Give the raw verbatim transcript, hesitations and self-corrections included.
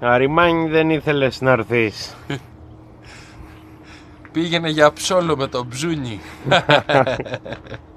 Αριμάνι, δεν ήθελες να έρθεις. Πήγαινε για ψόλο με το Μπζούνι.